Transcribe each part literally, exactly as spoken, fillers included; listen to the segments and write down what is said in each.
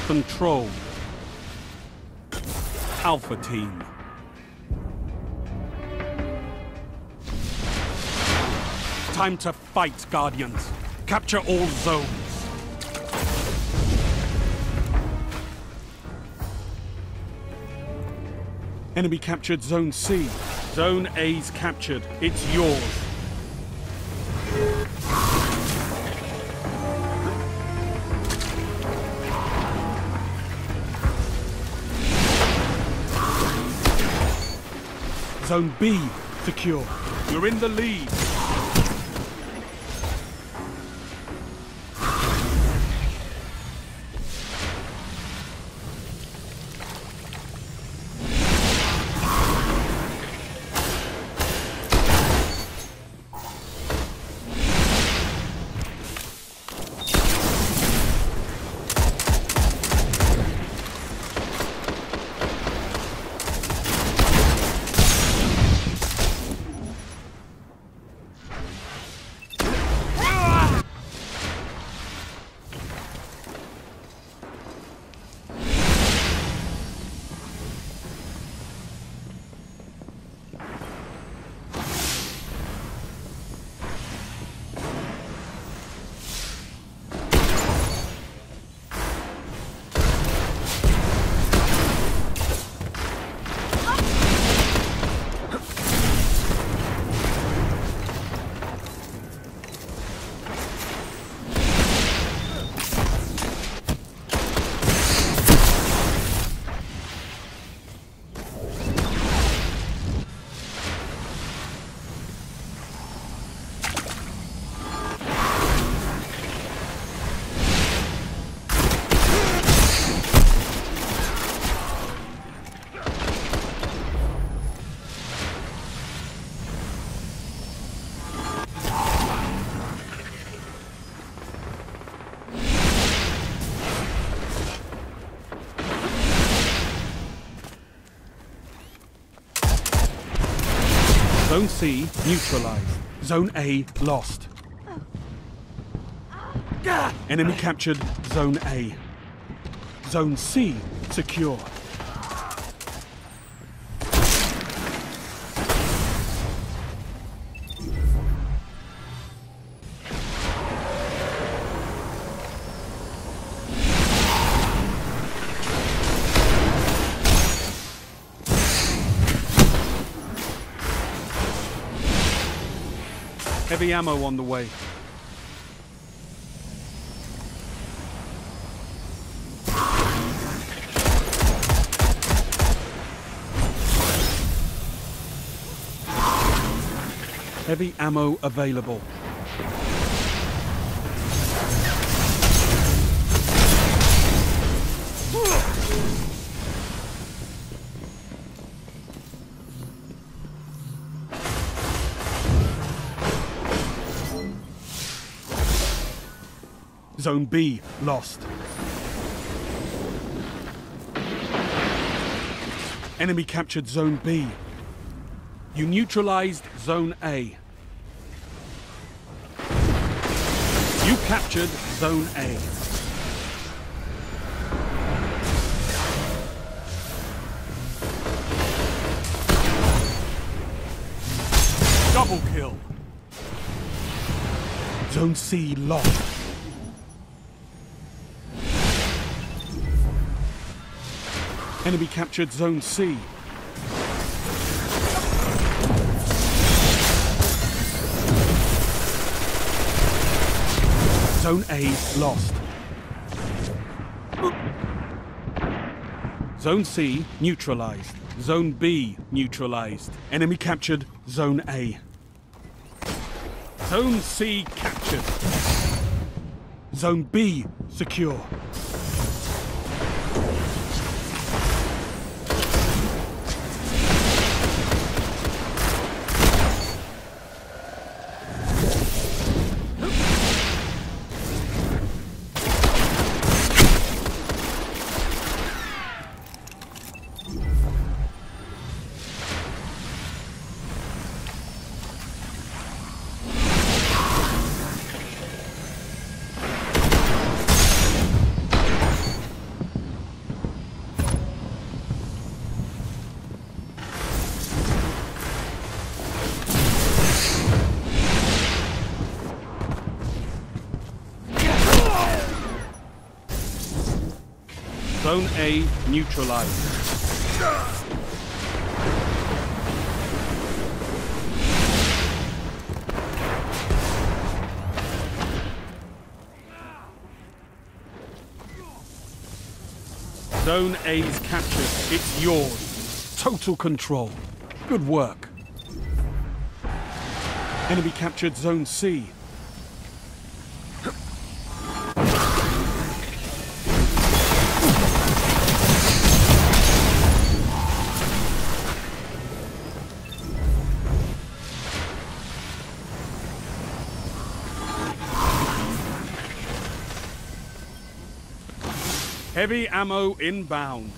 Control. Alpha Team. Time to fight, Guardians. Capture all zones. Enemy captured Zone C. Zone A's captured. It's yours. Zone B secure. You're in the lead. Zone C neutralized. Zone A lost. Enemy captured Zone A. Zone C secure. Heavy ammo on the way. Heavy ammo available. Zone B lost. Enemy captured Zone B. You neutralized Zone A. You captured Zone A. Double kill. Zone C lost. Enemy captured Zone C. Zone A lost. Zone C neutralized. Zone B neutralized. Enemy captured Zone A. Zone C captured. Zone B secure. Zone A neutralized. Zone A's captured. It's yours. Total control. Good work. Enemy captured Zone C. Heavy ammo inbound.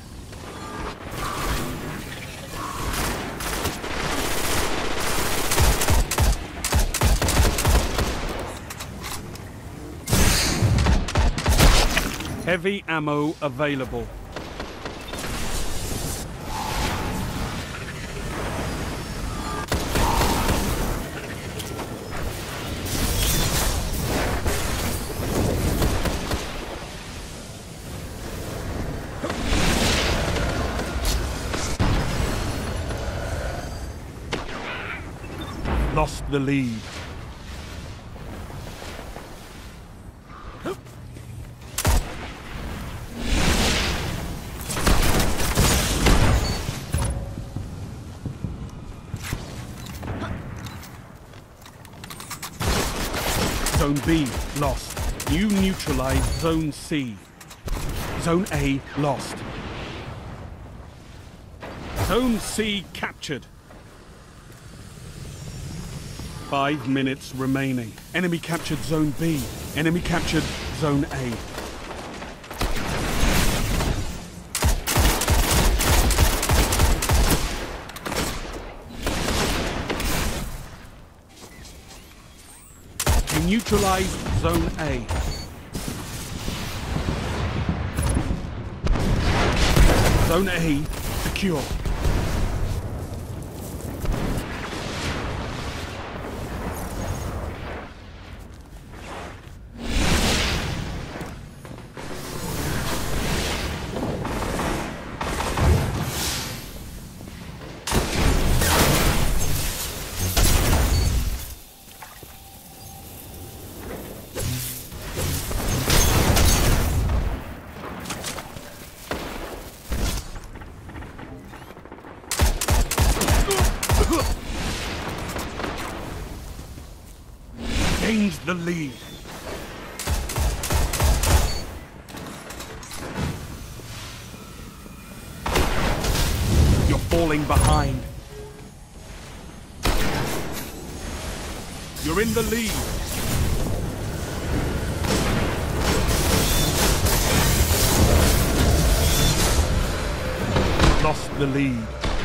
Heavy ammo available. Lost the lead. Zone B lost. You neutralized Zone C. Zone A lost. Zone C captured. Five minutes remaining. Enemy captured Zone B. Enemy captured Zone A. You neutralized Zone A. Zone A secure. Gains the lead. You're falling behind. You're in the lead. Lost the lead.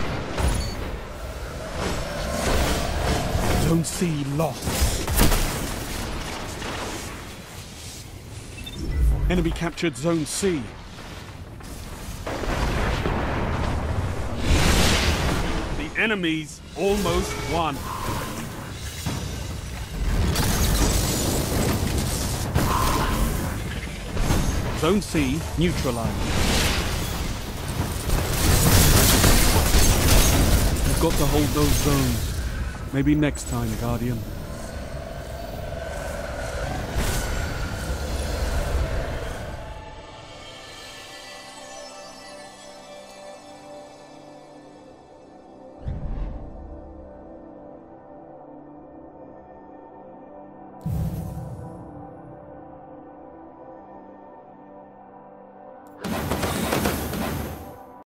Zone C lost. Enemy captured Zone C. The enemies almost won. Zone C neutralized. You've got to hold those zones. Maybe next time, Guardian.